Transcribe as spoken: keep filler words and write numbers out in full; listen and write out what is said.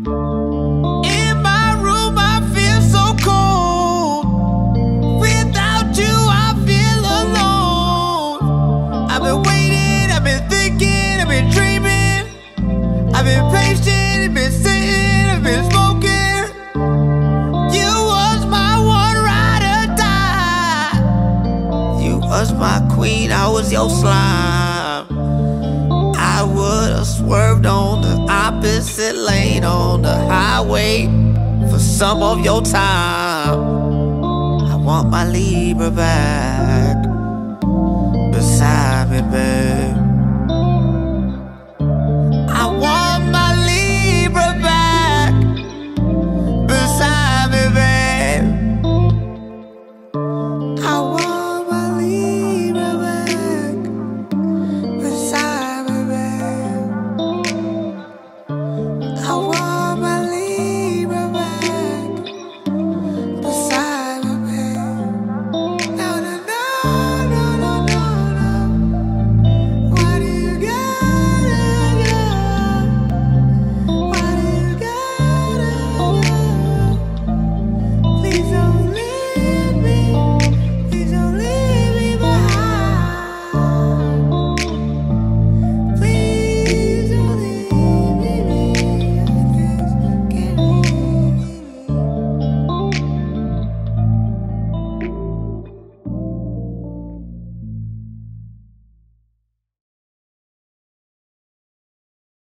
In my room I feel so cold. Without you I feel alone. I've been waiting, I've been thinking, I've been dreaming. I've been patient, I've been sitting, I've been smoking. You was my one ride or die. You was my queen, I was your slime. I would've swerved on the opposite lane on the highway for some of your time. I want my Libra back beside me, babe.